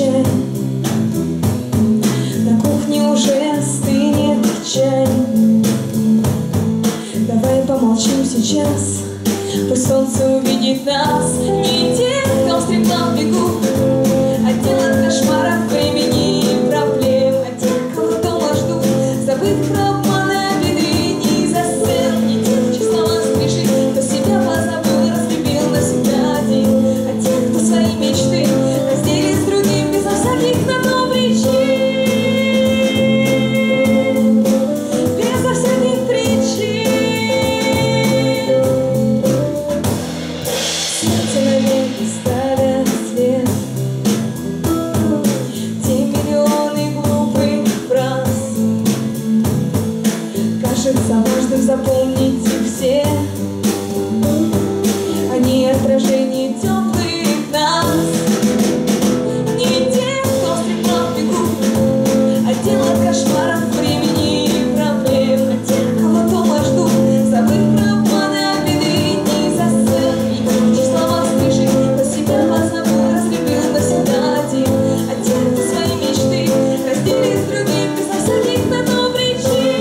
чай. На кухне уже стынет чай. Давай помолчим сейчас, пусть солнце увидит нас. Не тех, кто стремглав бегут, отдел от кошмаров, времени и проблем, а тех, кого дома ждут, забыв про обманы, обиды, не за сцен, не тех, числа воскрешит, кто себя позабыл, разлюбил навсегда один, а тех, кто свои мечты разделит с другим безо всяких на то причин. Безо всяких причин. Сердце навеки ставят след. Те миллионы глупых фраз, кажется важным запомнить их все. Они отражение теплых нас. Не тех, кто стремглав бегут, отдел от кошмаров, времени и проблем, а тех, кого дома ждут, забыв про обманы, обиды, не за сцен, и тех, числа воскрешит, кто себя позабыл, разлюбил навсегда один, а тех, кто свои мечты разделит с другим безо всяких на то причин.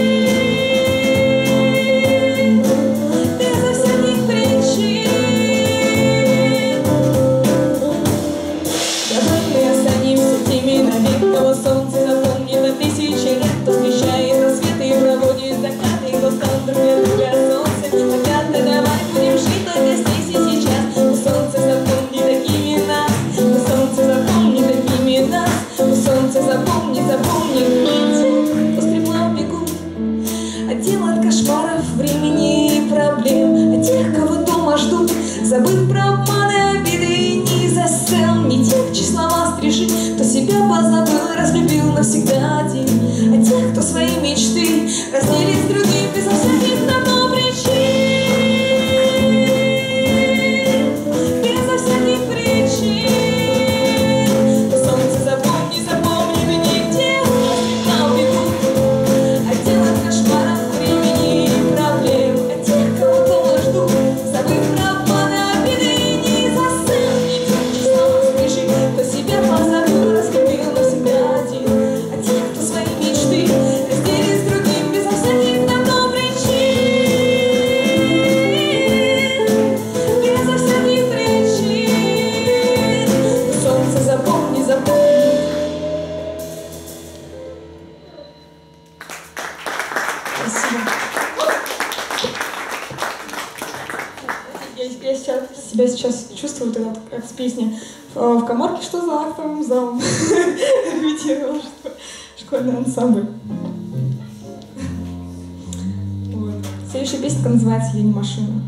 Безо всяких причин. Давай мы останемся теми навек, кого солнце запомнит на тысячи лет, кто встречает рассветы и проводит закаты, кто стал друг для друга солнцем. Когда-то давай будем жить только здесь и сейчас. Пусть солнце запомни такими нас, пусть солнце запомни такими нас, пусть солнце запомни, запомни. Не тех, кто стремглав бегут, отдел от кошмаров, времени и проблем, а тех, кого дома ждут, забыв про обманы, обиды и не за сцен, не тех, числа воскрешит, кто себя позабыл, разлюбил навсегда один, а тех, кто свои мечты разделит с другим безо всяких на то причин. Безо всяких причин. Солнце запомни, запомни, мы нигде стремглав бегут, отдел от кошмаров, времени и проблем, а тех, кого дома ждут, забыв про обманы, обиды и не за сцен, не тех, числа воскрешит, кто себя позабыл, разлюбил навсегда один, а тех, кто свои мечты разделит с другим безо всяких на то причин. Безо всяких причин. Солнце запомни, запомни. Спасибо. Я себя сейчас чувствую тогда, как с песней в коморке, что за актовым залом репетировала, что школьный ансамбль. Вот. Следующая песенка называется «Я не машина».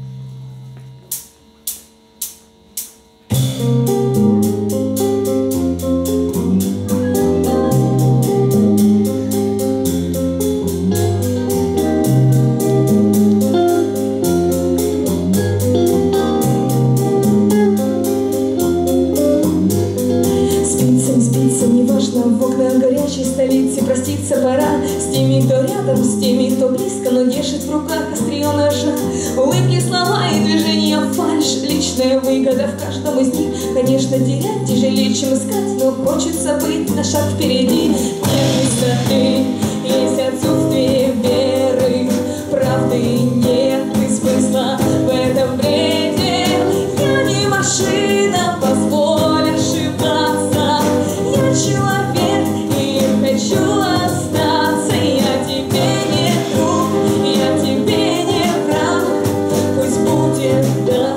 Спится, неважно, в окна горячей столицы, проститься пора с теми, кто рядом, с теми, кто близко, но держит в руках острие ножа. Улыбки, слова и движения фальшь, личная выгода в каждом из них. Конечно, терять тяжелее, чем искать, но хочется быть на шаг впереди. Нет высоты, есть отсутствие веры, правды нет и смысла в этом бреде. Я не машина, позволь ошибаться. Я человек и хочу остаться. Я тебе не друг, я тебе не враг. Пусть будет так.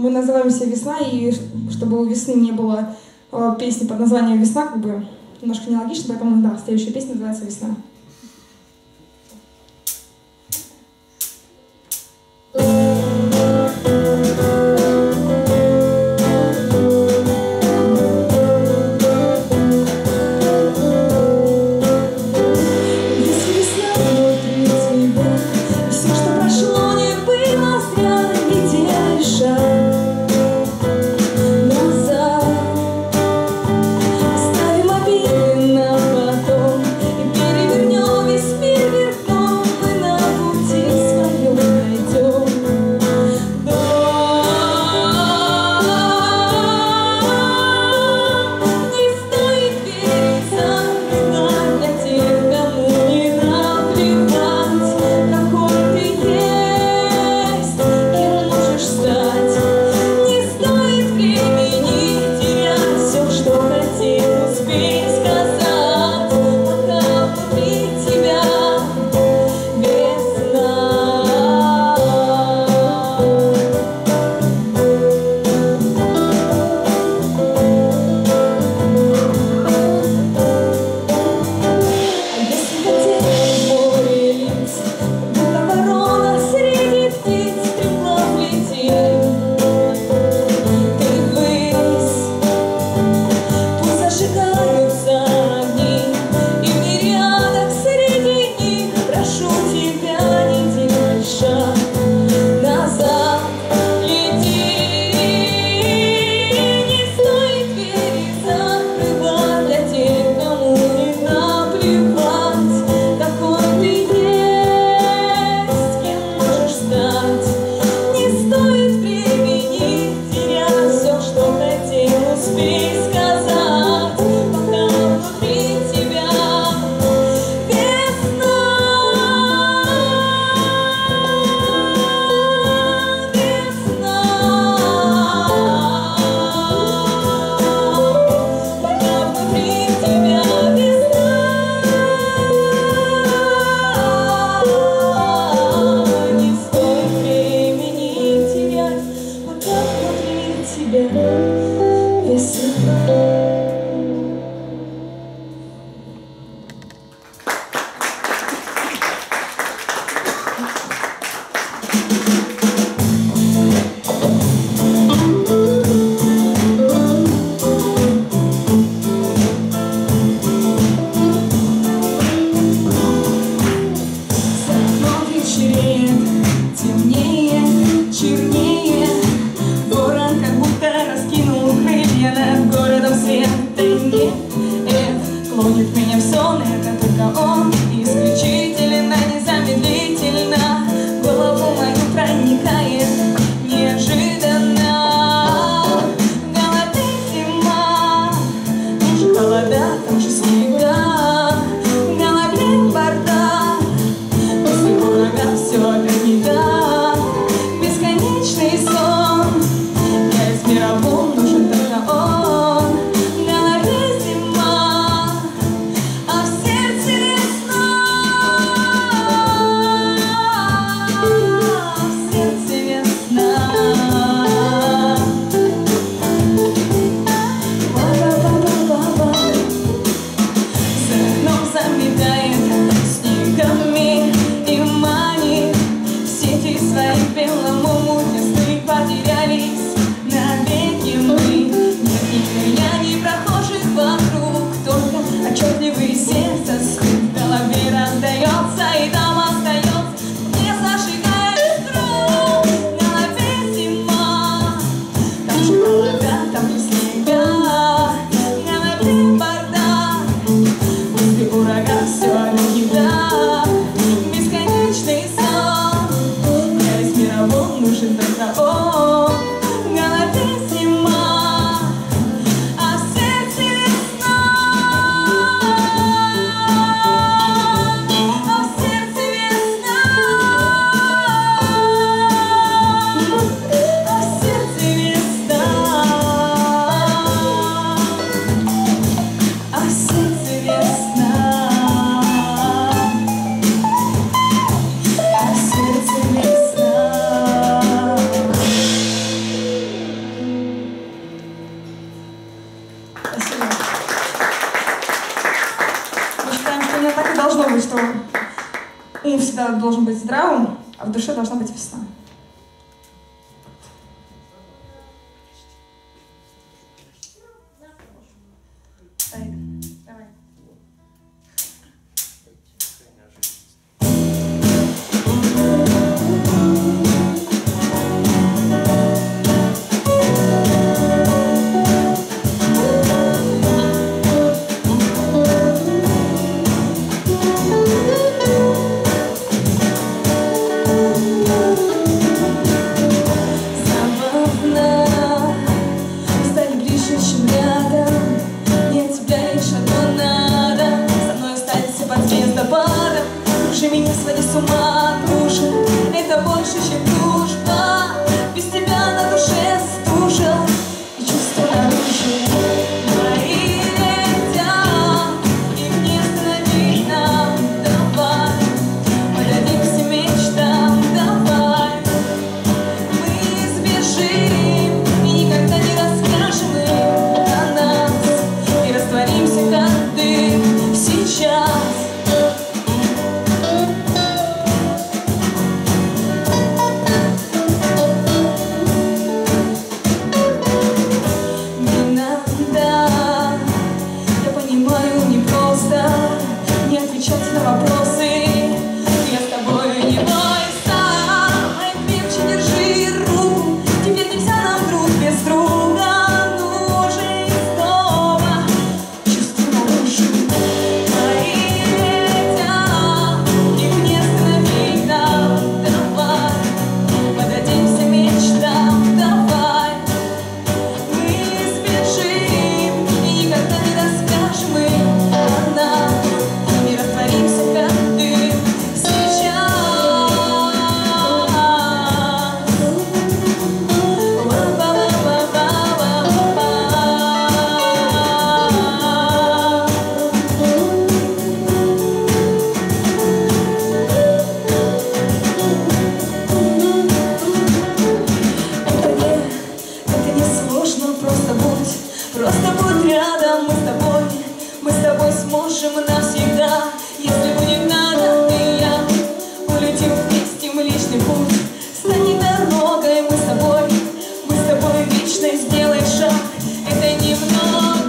мы называемся «Весна», и чтобы у «Весны» не было песни под названием «Весна», как бы немножко нелогично, поэтому, да, следующая песня называется «Весна». Темнее, чернее, ворон как будто раскинул должно быть, что ум всегда должен быть здравым, а в душе должна быть весна. Давай. Меня своди с ума, дружи, это больше, чем дружба. Без тебя на душе стужа и чувства наружу. Мои летят, их не остановить нам. Давай, подадимся мечтам, давай. Мы сбежим и никогда не расскажем им о нас. И растворимся, как дым, сейчас. Не отвечать на вопросы. Я с тобой, не бойся. Крепче держи руку. Теперь нельзя нам друг без друга. Ну же и снова чувства наружу. Мои летят, их не остановить нам. Давай, подадимся мечтам. Давай, мы сбежим и никогда не расскажем им о нас. И растворимся, как дым, сейчас. Это не сложно, просто будь рядом, мы с тобой сможем навсегда. Если будет надо, ты и я улетим вместе, мы личный путь станет дорогой. Мы с тобой вечно сделаем шаг. Это немного.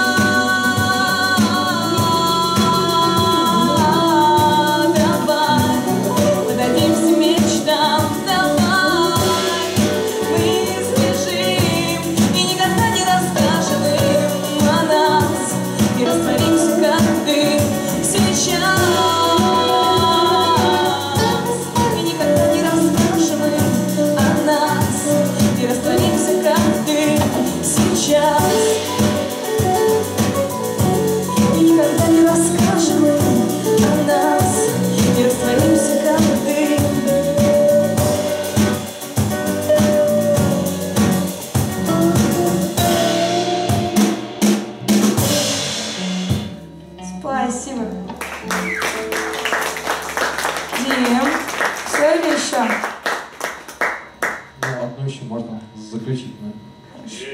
Давай, подадимся мечтам. Давай, мы сбежим и никогда не расскажем им о нас. И растворимся, как дым, сейчас. И никогда не расскажем им о нас. И растворимся, как дым, сейчас. И никогда не расскажем им о нас. И растворимся, как дым. Спасибо. Дим, все или еще? Ну, одну еще можно заключить. Хорошо.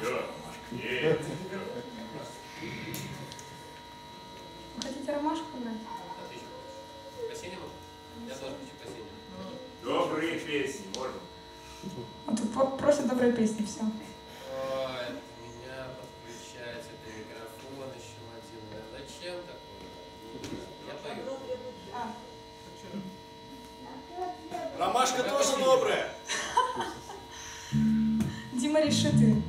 Вы хотите ромашку играть? По-синему? Я тоже хочу по-синему. Добрые песни, можно? Он тут просит доброй песни, все. Ой, у меня подключается это микрофон еще один. Зачем такое? Я пою. Ромашка тоже добрая. Дима, реши ты.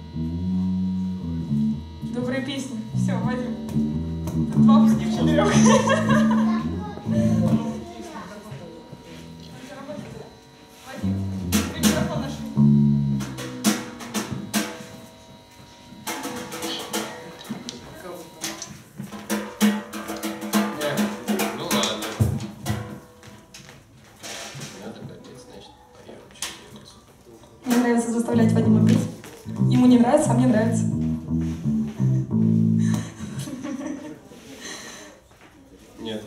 Добрые песни. Все, Вадим. Тут 2 против 4. Вадим, ты микрофон нашли. Ну ладно. Надо петь, значит, пою. Мне нравится заставлять Вадима петь. Ему не нравится, а мне нравится. Нет.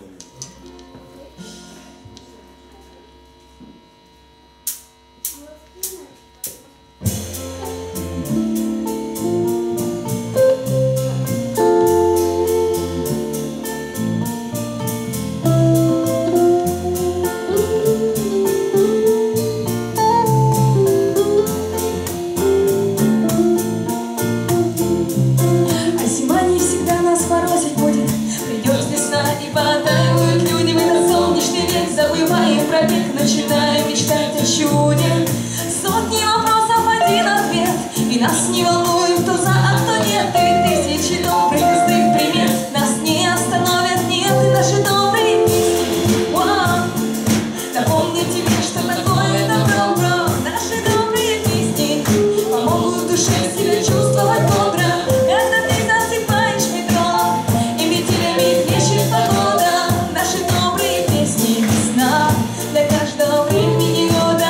начинаем мечтать о чуде. Сотни вопросов, один ответ, и нас не волнует, кто за, а кто нет. И тысячи добрых простых примет нас не остановят, нет, и наши добрые песни. Напомни тебе, что такое добро, бро. Наши добрые песни помогут в душе себя чувствовать бодро. Когда ты засыпаешь в метро, и метелями плещет погода. Наши добрые песни весна для каждого времени года.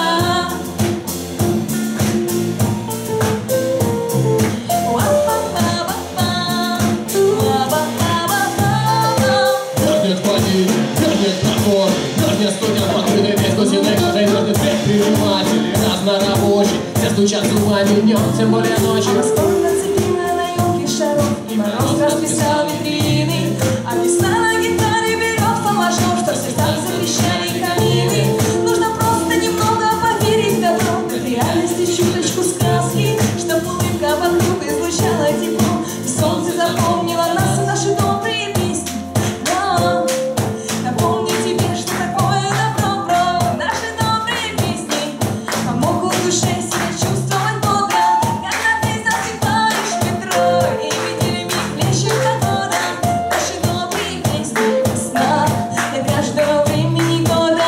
Мерзнет воды, мерзнет напор, мерзнет студент, покрытый весь кусиной кожей, мерзнет свет прерыватель, разнорабочий. Все стучат зубами днем, тем более ночью. Москва нацепила на елке шаров, и мороз расписал витрины, а весна на гитаре берет фа-мажор, что все так запрещали камины. Нужно просто немного поверить в добро, в реальности чуточку сказки, чтоб улыбка вокруг излучала тепло, и солнце запомнило нас и наши добрые песни. Напомни тебе, что такое добро, бро. Наши добрые песни помогут в душе себя чувствовать бодро. Когда ты засыпаешь в метро, и метелями плещет погода. Наши добрые песни весна для каждого времени года.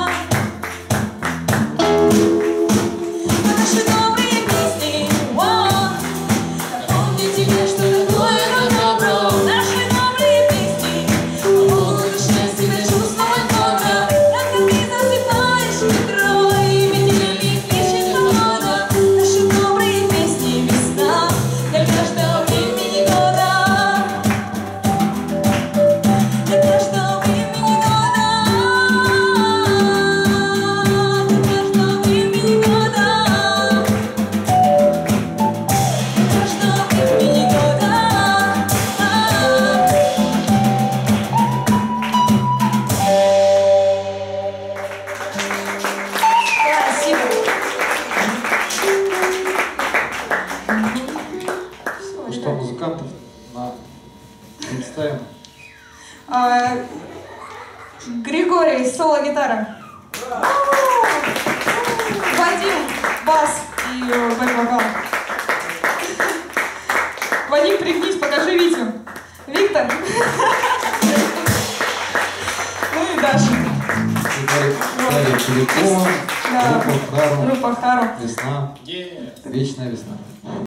Наши добрые песни, напомни тебе, что такое добро. Наши добрые песни помогут в душе себя чувствовать бодро. Когда ты засыпаешь в метро, и метелями плещет погода. Наши добрые песни весна для каждого времени года. Для каждого времени года. Для каждого времени года. Для каждого времени года. Спасибо. Ну что, музыкантов представим. Григорий, соло-гитара. Вадим, бас и бэк-вокал. Вадим, пригнись, покажи Витю. Виктор. Ну и Даша. Дарья Куликова, Да. группа Хару, Группа Хару. весна, вечная весна.